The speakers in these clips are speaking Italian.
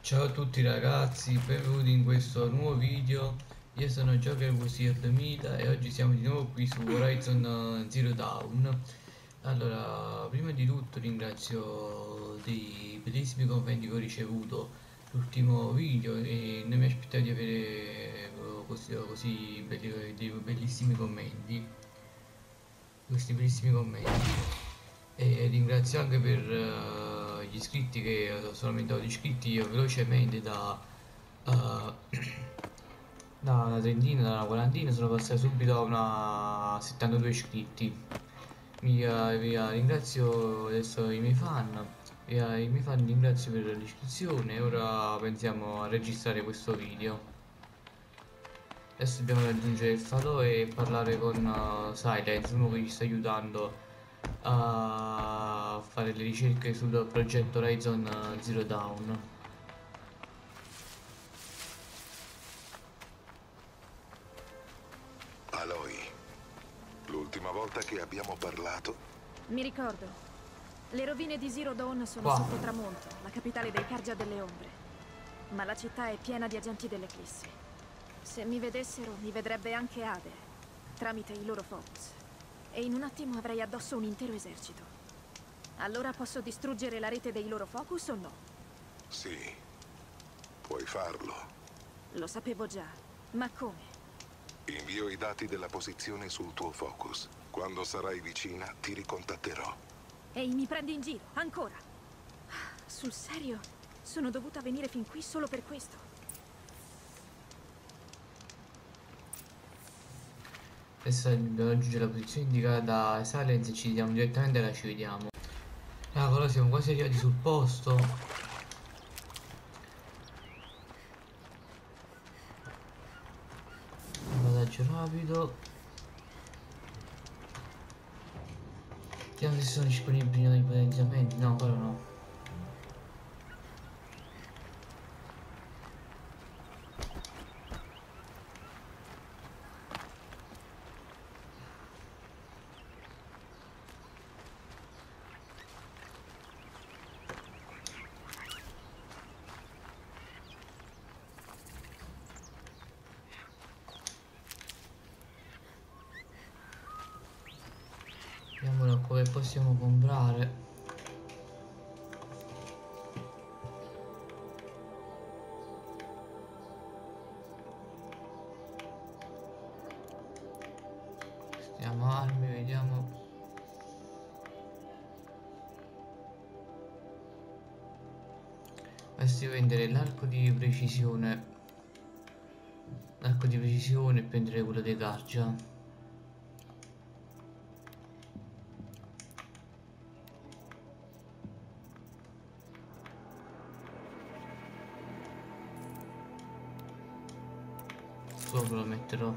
Ciao a tutti ragazzi, benvenuti in questo nuovo video. Io sono Joker Wuzir 2000 e oggi siamo di nuovo qui su Horizon Zero Dawn. Allora, prima di tutto ringrazio dei bellissimi commenti che ho ricevuto l'ultimo video e non mi aspettavo di avere così dei bellissimi commenti, questi bellissimi commenti. E ringrazio anche per gli iscritti che sono aumentato di iscritti io velocemente eh, da una trentina, da una quarantina, sono passato subito a una 72 iscritti. Ringrazio adesso i miei fan, i miei fan ringrazio per l'iscrizione e ora pensiamo a registrare questo video. Adesso dobbiamo raggiungere il falò e parlare con Silence, uno che ci sta aiutando a fare le ricerche sul progetto Horizon Zero Dawn. Aloy, l'ultima volta che abbiamo parlato, Mi ricordo. Le rovine di Zero Dawn sono Qua. sotto Tramonto, la capitale dei Cargia delle Ombre. Ma la città è piena di agenti dell'Eclissi. Se mi vedessero, mi vedrebbe anche Ade, tramite i loro focus. E in un attimo avrei addosso un intero esercito. Allora posso distruggere la rete dei loro focus o no? sì, puoi farlo. Lo sapevo già. Ma come? Invio i dati della posizione sul tuo focus. Quando sarai vicina, ti ricontatterò. Ehi, mi prendi in giro, ancora! Sul serio? Sono dovuta venire fin qui solo per questo? Adesso dobbiamo raggiungere la posizione indicata da Silence e ci diamo direttamente là ci vediamo. Allora siamo quasi arrivati sul posto. Passaggio rapido. Vediamo se sono disponibili nuovi potenziamenti. No, ancora no. Vediamo un po' che possiamo comprare. Stiamo armi, vediamo. Basti vendere l'arco di precisione e prendere quello dei Gargia. Sopra lo metterò.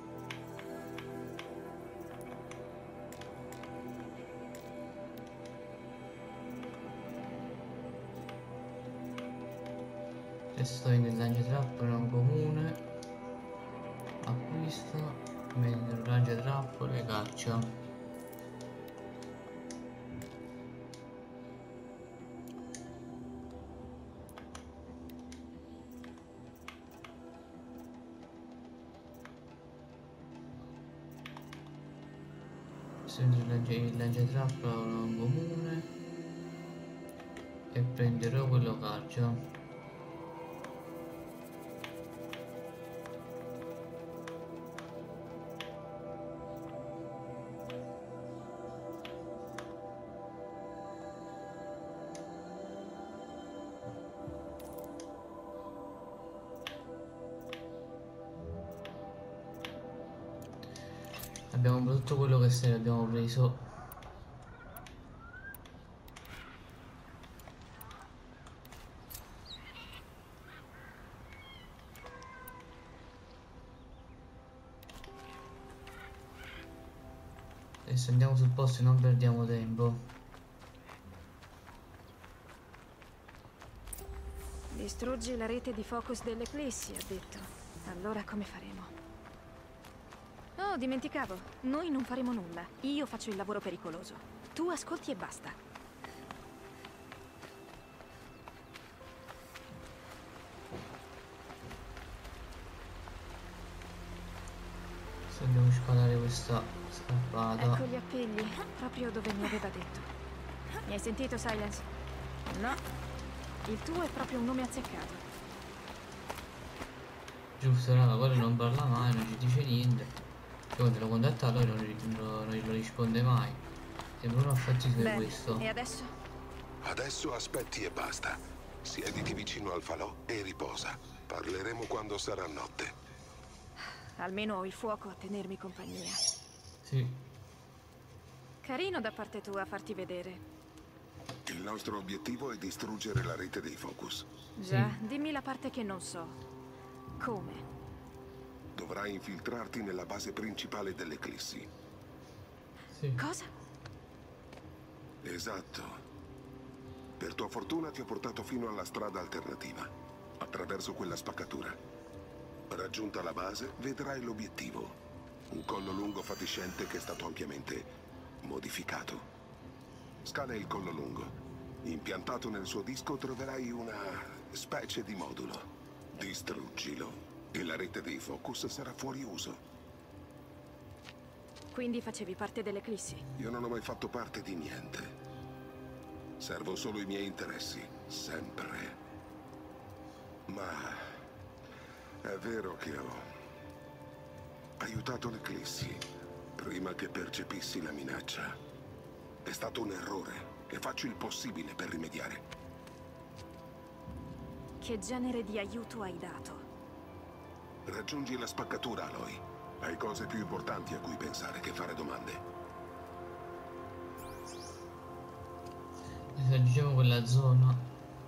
Testo in lanciatrappole non comune. Acquisto. Vendere lanciatrappole, caccia. Il lanciatrappola non comune. E prenderò quello caccia. Abbiamo preso tutto quello che serve, abbiamo preso. Adesso andiamo sul posto e non perdiamo tempo. Distruggi la rete di focus dell'Eclissi, ha detto. Allora come faremo? Oh, dimenticavo. Noi non faremo nulla. Io faccio il lavoro pericoloso. Tu ascolti e basta. Se dobbiamo scalare questa scarpata. Ecco gli appigli, proprio dove mi aveva detto. Mi hai sentito, Silence? No. Il tuo è proprio un nome azzeccato. Giusto, raga, quello non parla mai, non ci dice niente. Cioè, quando lo contatta lui non gli risponde mai. Sembra uno affatti su Bene, questo. e adesso? Adesso aspetti e basta. Siediti vicino al falò e riposa. Parleremo quando sarà notte. Almeno ho il fuoco a tenermi compagnia. Sì, Carino da parte tua farti vedere. Il nostro obiettivo è distruggere la rete dei Focus. Già, dimmi la parte che non so. Come? Dovrai infiltrarti nella base principale dell'Eclissi. sì. Cosa? Esatto. Per tua fortuna ti ho portato fino alla strada alternativa, attraverso quella spaccatura. Raggiunta la base, vedrai l'obiettivo. Un collo lungo fatiscente che è stato ampiamente modificato. Scala il collo lungo. Impiantato nel suo disco troverai una specie di modulo. Distruggilo e la rete dei Focus sarà fuori uso. Quindi facevi parte dell'Eclissi? Io non ho mai fatto parte di niente. Servo solo i miei interessi, sempre. Ma è vero che ho aiutato l'Eclissi prima che percepissi la minaccia. È stato un errore e faccio il possibile per rimediare. Che genere di aiuto hai dato? Raggiungi la spaccatura, Aloy. Hai cose più importanti a cui pensare che fare domande. Diciamo quella zona.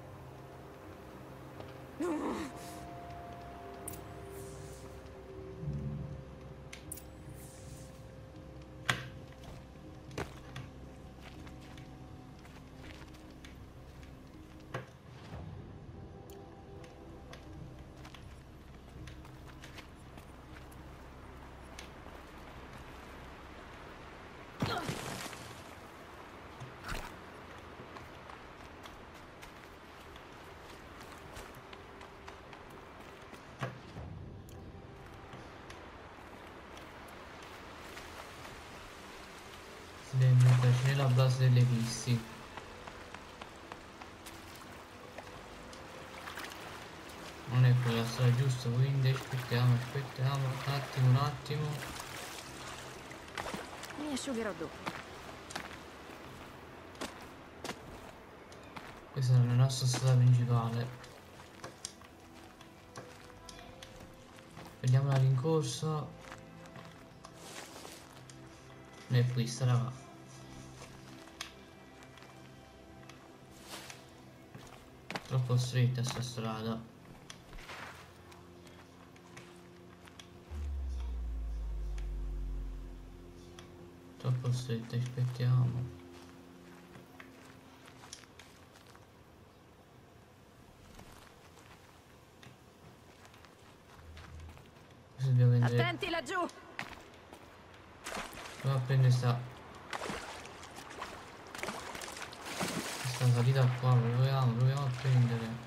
Si deve metterci nella base delle Eclissi. Non è quella strada giusta, quindi aspettiamo un attimo. Mi asciugherò dopo. Questa è la nostra strada principale. Vediamo la rincorsa. Non è questa, raga. Troppo stretta sta strada. Troppo stretta, aspettiamo. Questo dobbiamo prendere. Attenti laggiù! Proviamo a prendere sta salita qua, proviamo a prendere.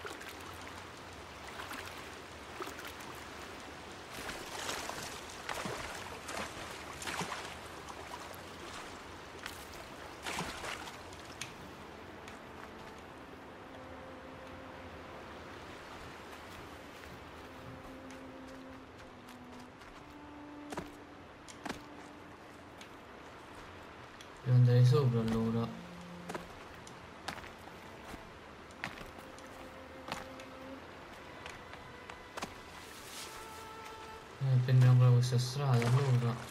Devo andare sopra allora. Prendiamo ancora questa strada allora.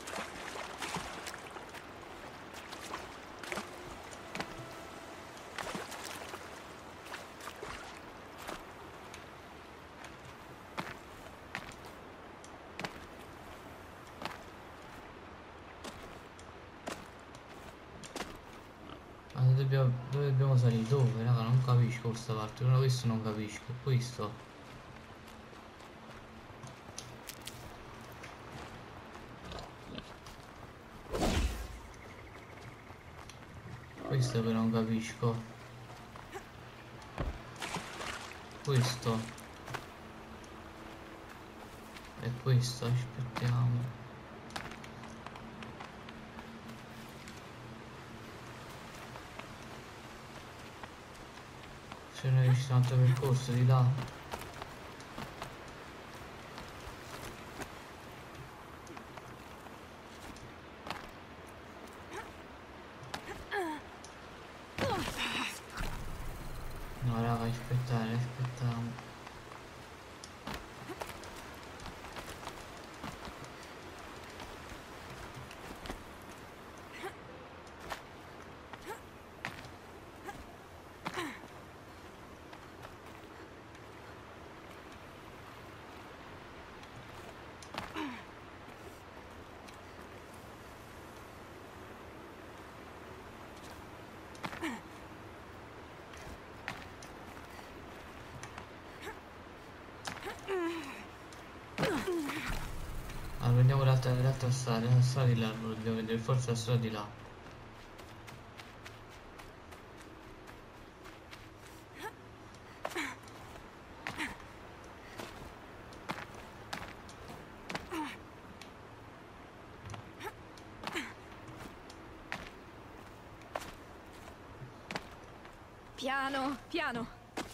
Dove dobbiamo salire? Dove? Raga, non capisco questa parte. Ora questo non capisco. Questo. Questo però non capisco. Questo. E questo, aspettiamo. Se noi ci sono un altro percorso di là. No raga, aspettiamo. Allora prendiamo l'altra strada, la strada di là, dobbiamo vedere forse la strada di là. Piano, piano.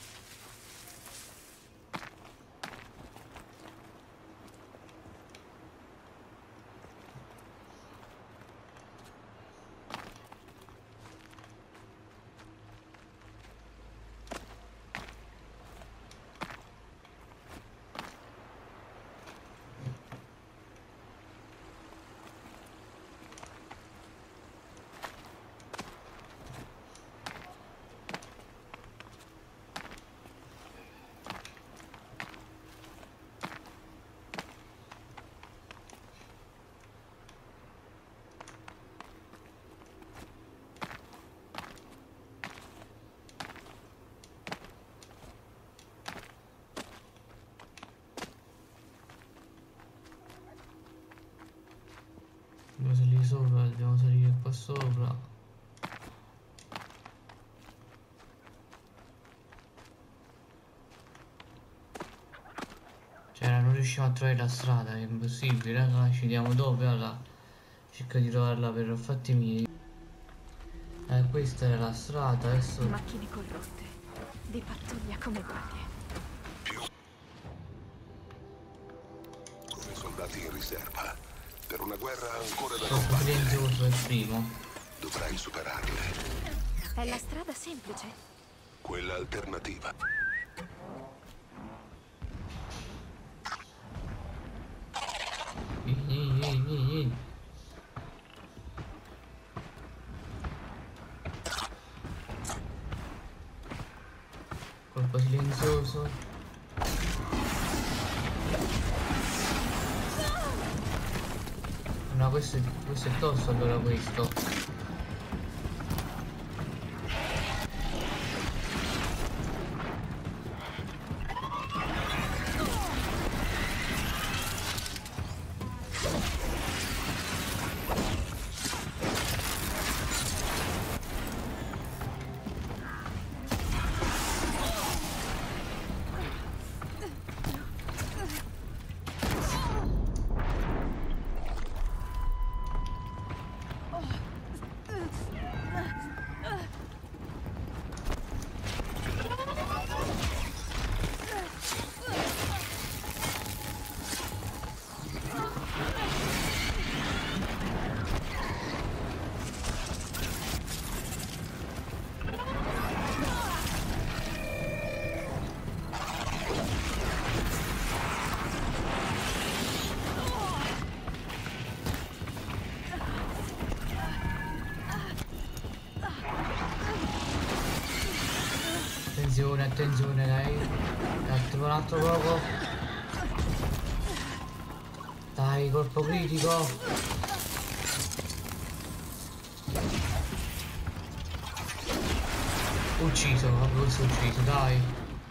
Dobbiamo salire sopra, dobbiamo salire qua sopra. Cioè non riusciamo a trovare la strada, è impossibile, raga, ci diamo dove, allora cerco di trovarla per fatti miei. Questa era la strada, adesso... Macchine corrotte, di pattuglia come guardie. Come soldati in riserva. Per una guerra ancora da Troppo combattere. silenzioso il primo. Dovrai superarle. È la strada semplice. Quella alternativa. Ehi. Colpo silenzioso. No, questo è tosto allora questo. Attenzione dai. Un altro poco. Dai, colpo critico. Ucciso, proprio questo ucciso, dai.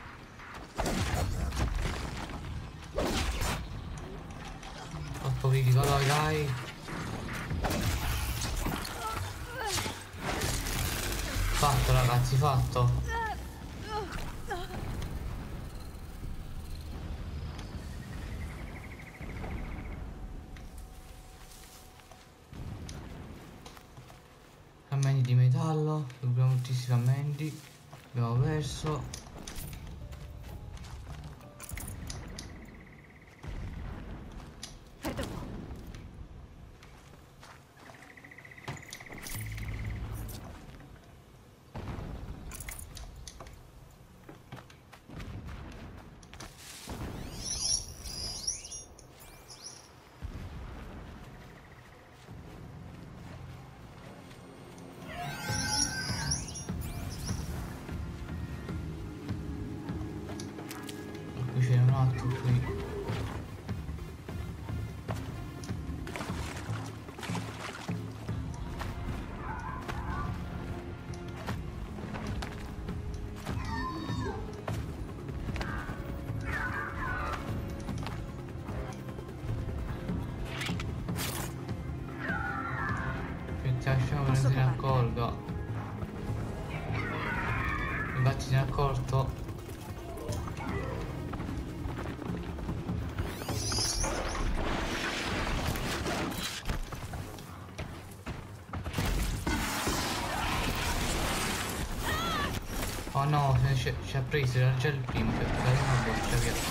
Colpo critico, dai. Fatto ragazzi, fatto. Frammenti di metallo, recuperiamo tutti questi frammenti. Abbiamo perso. lasciamo che non se ne accorga. Infatti se ne è accorto. Oh no, ci ha preso, era già il primo, cioè la prima boccia via.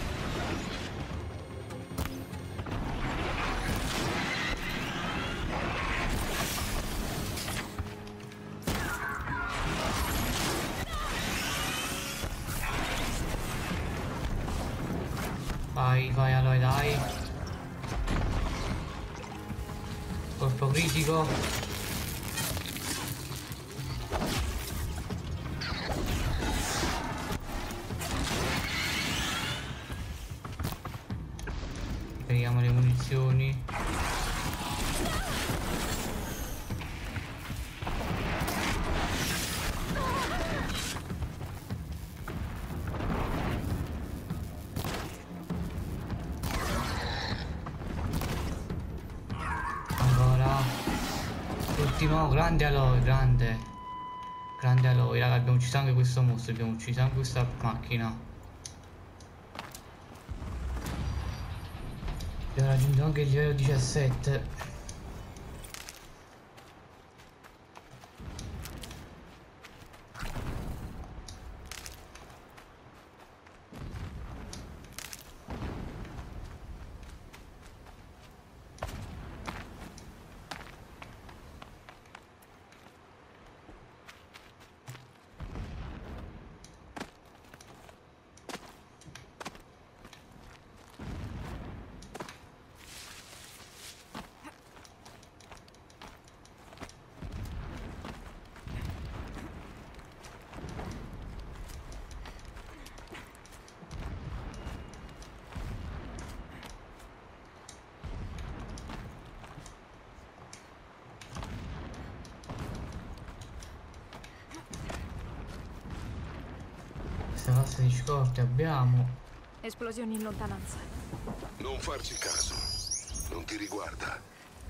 Vai Aloy, dai. Colpo critico. Carichiamo le munizioni. Ultimo, grande Aloy, grande Aloy, raga, abbiamo ucciso anche questo mostro, abbiamo ucciso anche questa macchina. Abbiamo raggiunto anche il livello 17. Questa classe di scorte abbiamo. Esplosioni in lontananza. Non farci caso, non ti riguarda.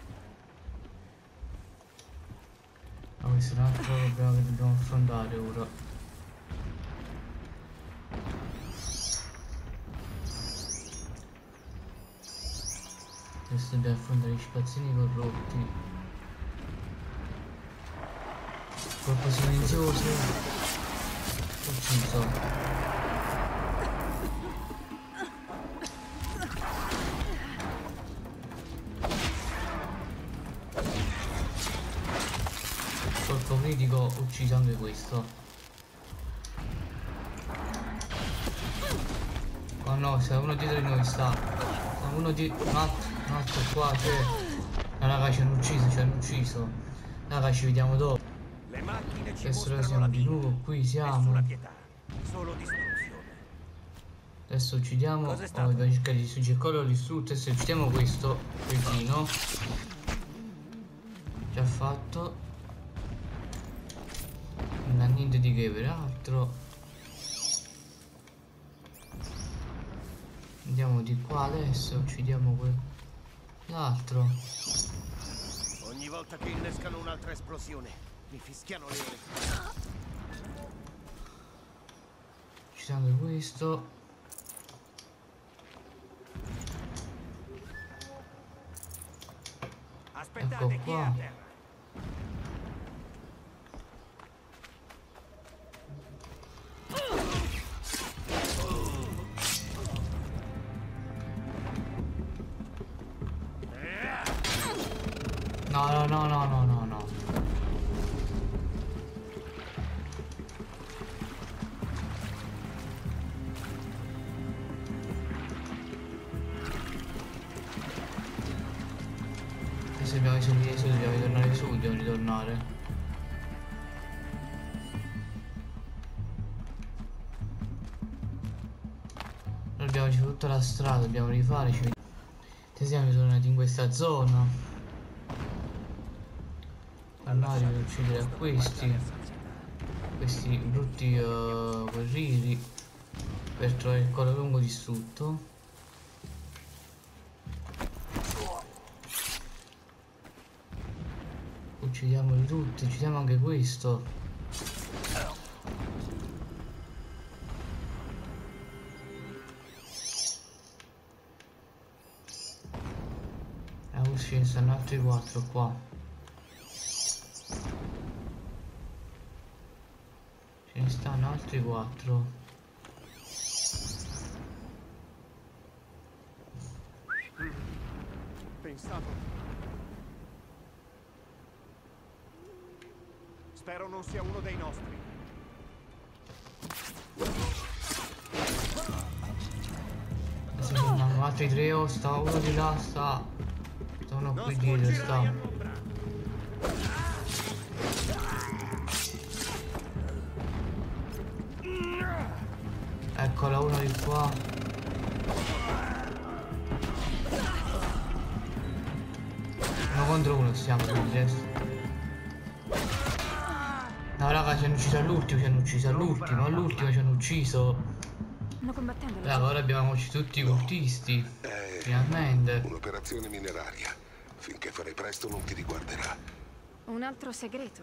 Ma questo è un altro problema che dobbiamo affrontare ora. Adesso dobbiamo affrontare gli spazzini corrotti. Colpo silenzioso. Ucciso. Colpo critico, ucciso anche questo. Oh no, c'è uno dietro di noi, sta uno di un altro qua, c'è. No raga, ci hanno ucciso. Raga, ci vediamo dopo. Le macchine ci Adesso mostrano siamo la di vita. nuovo qui, siamo. Nessuna pietà, solo distruzione. Adesso uccidiamo. Cos'è stato? Dobbiamo cercare di distruggere quello distrutto. Adesso uccidiamo questo cretino. Già fatto. Non ha niente di che peraltro. Andiamo di qua adesso, uccidiamo l'altro. Ogni volta che innescano un'altra esplosione, mi fischiano le orecchie. Uccidiamo anche questo. Aspettate, Ecco chi è qua. a terra? No. Adesso dobbiamo ritornare su, dobbiamo ritornare. Noi abbiamo fatto tutta la strada, dobbiamo rifare. Siamo ritornati in questa zona. Tornare per uccidere a questi brutti guerrieri, per trovare il collo lungo distrutto. Uccidiamoli tutti, uccidiamo anche questo. Ce ne stanno altri 4 qua. Ce ne stanno altri 4. Pensavo. Spero non sia uno dei nostri. Adesso sono altri 3 sta uno di là, sta. Sono qui dietro, sta. Eccola, uno di qua. Uno contro uno stiamo adesso. No raga, ci hanno ucciso all'ultimo, ci hanno ucciso all'ultimo ci hanno ucciso. Stanno combattendo. Raga, ora abbiamo ucciso tutti i cultisti. Finalmente. Un'operazione mineraria. Finché farai presto non ti riguarderà. Un altro segreto.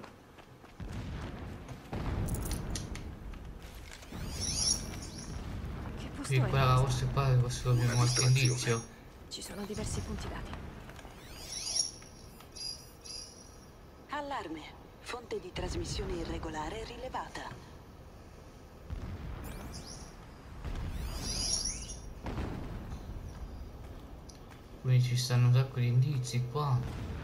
Che posto Qui è? qua, forse qua posso avere qualche indizio. Ci sono diversi punti dati. Allarme. Fonte di trasmissione irregolare rilevata. Quindi ci stanno un sacco di indizi qua.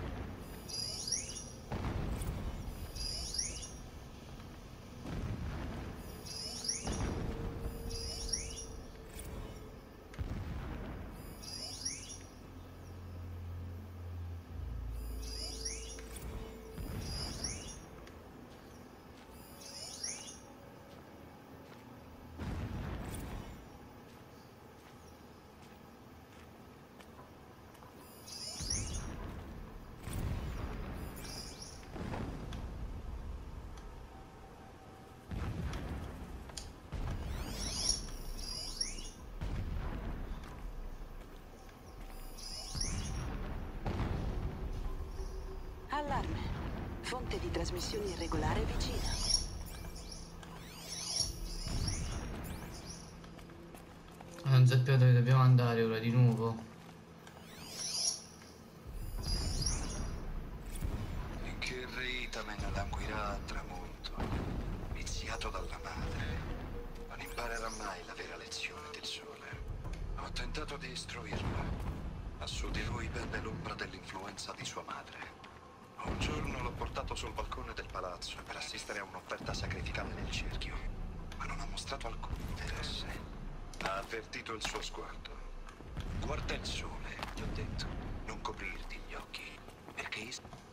Allarme. Fonte di trasmissione irregolare vicina. Non sappiamo dove dobbiamo andare ora di nuovo. Che reitamen languirà a tramonto, viziato dalla madre. Non imparerà mai la vera lezione del sole. Ho tentato di istruirla, ma su di lui pende l'ombra dell'influenza di sua madre. Un giorno l'ho portato sul balcone del palazzo per assistere a un'offerta sacrificale nel cerchio, ma non ha mostrato alcun interesse. Ha avvertito il suo sguardo. Guarda il sole, gli ho detto, non coprirti gli occhi, perché...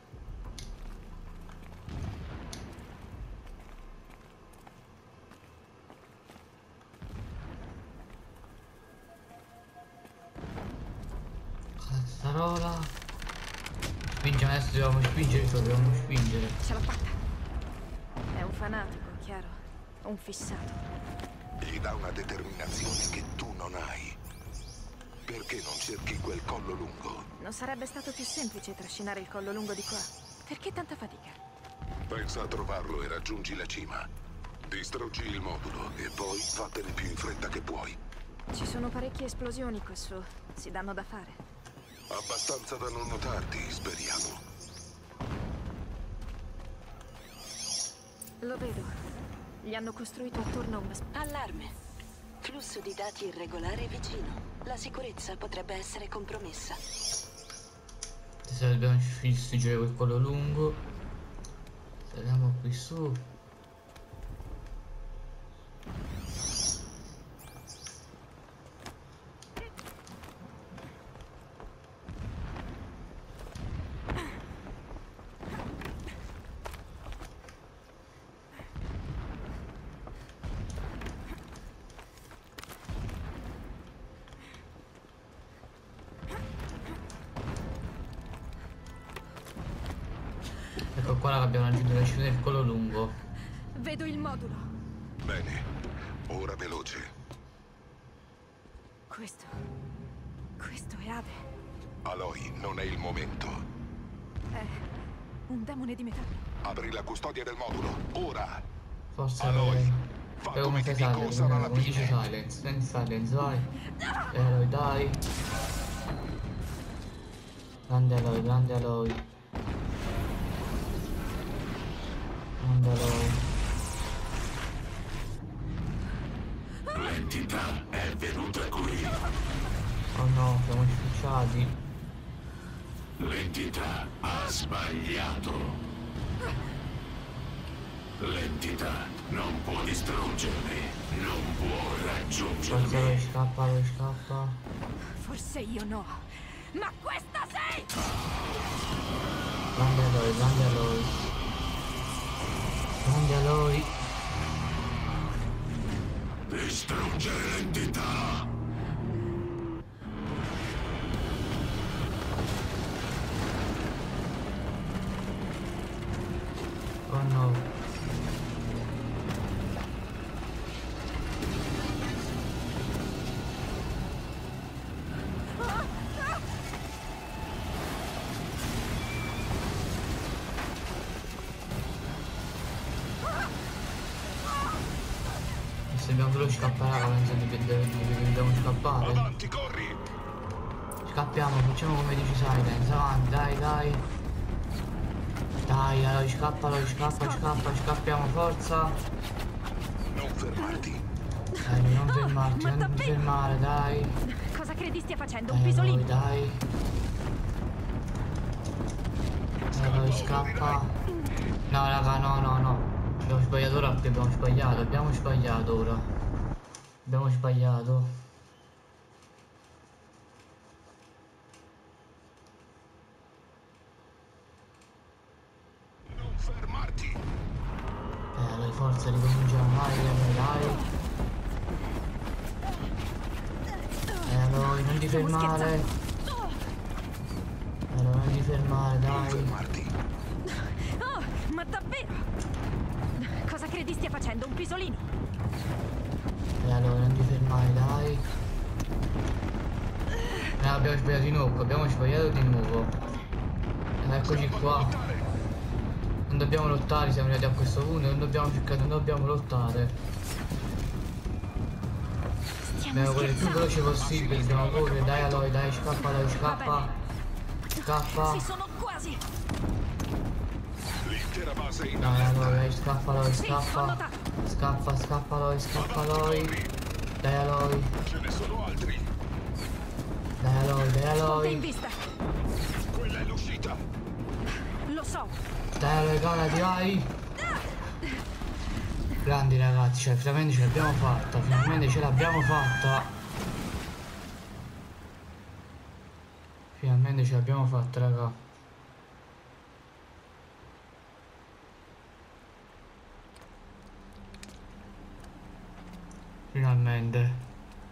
Cazzarola. Spingiamo, adesso dobbiamo spingere. Ce l'ho fatta. È un fanatico, chiaro. Un fissato. Gli dà una determinazione che tu non hai. Perché non cerchi quel collo lungo? Non sarebbe stato più semplice trascinare il collo lungo di qua? Perché tanta fatica? Pensa a trovarlo e raggiungi la cima. Distruggi il modulo e poi vattene più in fretta che puoi. Ci sono parecchie esplosioni qua su. Si danno da fare. Abbastanza da non notarti, speriamo. Lo vedo. Gli hanno costruito attorno a una... Allarme. Flusso di dati irregolare vicino. La sicurezza potrebbe essere compromessa. Se dobbiamo distruggere quel collo lungo. Saliamo qui su. Ecco qua abbiamo raggiunto la cima del collo lungo. Vedo il modulo. Bene, ora veloce. Questo è Ade. Aloy, non è il momento. Un demone di metallo. Apri la custodia del modulo, ora! Forse Aloy, fa come come fai ti dico, Silence, sarà la come dice fine. Silence, prendi Silence, vai. Dai. Grande Aloy, grande Aloy. Grande Aloy. L'entità è venuta qui. Oh no, siamo sfrecciati. L'entità ha sbagliato. L'entità non può distruggermi, non può Forza raggiungermi. Aloy, scappa. Forse io no. Ma questa sei! Grande Aloy, grande Aloy. Grande Aloy. Distruggere l'entità. Oh no. Se dobbiamo solo scappare, penso dobbiamo scappare. Avanti, corri! Scappiamo, facciamo come dice Silence, avanti, dai. Dai, Aloy, scappa, scappiamo, forza. Non fermarti. Dai, non fermarti, Ma non ti davvero? fermare, dai. Cosa credi stia facendo? Un Aloy, pisolino? dai. Aloy, scappa. No, raga, no. Abbiamo sbagliato ora perché abbiamo sbagliato ora. Abbiamo sbagliato. Non fermarti. Aloy, forza, ricominciamo, dai. Aloy, non ti Stiamo fermare. Aloy, non ti fermare, Non dai. fermarti. Oh, ma davvero? Cosa credi stia facendo? Un pisolino? Aloy, non ti fermare, dai. Abbiamo sbagliato di nuovo. Eccoci qua. Non dobbiamo lottare, siamo arrivati a questo punto, non dobbiamo lottare. Dobbiamo correre il più veloce possibile, dobbiamo correre, dai Aloy, dai, scappa. Ci sono quasi! L'intera base è in Dai allerta. Aloy, scappa Aloy, Sì, ho scappa. notato. Scappa Aloy. Dai Aloy, Ce ne sono altri. dai Ponte in Aloy. vista! Quella è l'uscita. Lo so! Dai Aloy, calati, vai. Grandi ragazzi, cioè finalmente ce l'abbiamo fatta, raga. Finalmente.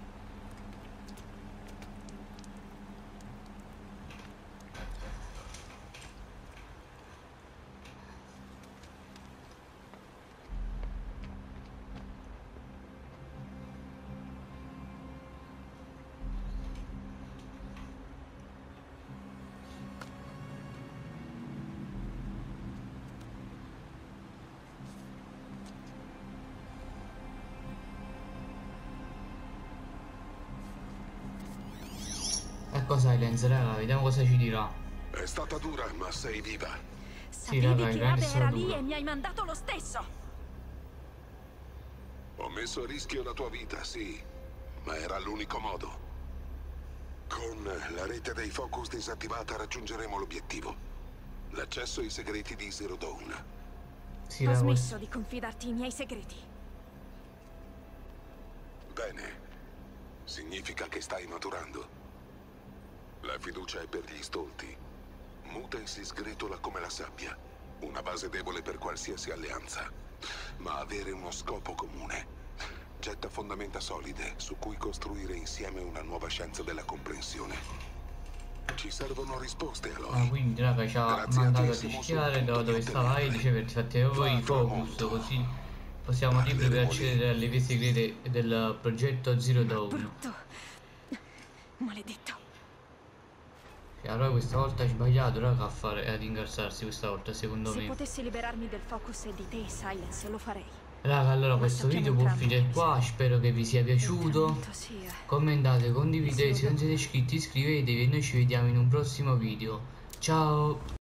Ecco Silence, raga, vediamo cosa ci dirà. È stata dura, ma sei viva. Sapevi raga, che grande Ade era lì dura. e mi hai mandato lo stesso! Ho messo a rischio la tua vita, sì, ma era l'unico modo. Con la rete dei Focus disattivata raggiungeremo l'obiettivo. L'accesso ai segreti di Zero Dawn. Sì, Ho raga, smesso di confidarti i miei segreti. Bene. Significa che stai maturando. La fiducia è per gli stolti. Muta e si sgretola come la sabbia. Una base debole per qualsiasi alleanza. Ma avere uno scopo comune getta fondamenta solide su cui costruire insieme una nuova scienza della comprensione. Ci servono risposte, Aloy. quindi raga ci ha Grazie a mandato te a siamo rischiare sul punto dove di stava ottenerle. Hades per fatti voi i focus, così possiamo liberi per accedere alle vie segrete del progetto Zero Dawn. Brutto! Maledetto! Allora questa volta hai sbagliato, raga, ad ingarzarsi questa volta, secondo Se me. potessi liberarmi del focus e di te, Silence, lo farei. Raga, allora Ma questo sappiamo video può entrambi finire che qua, serve. spero che vi sia Il piaciuto. tormento sia. Commentate, condividete, se non siete iscritti iscrivetevi e noi ci vediamo in un prossimo video. Ciao!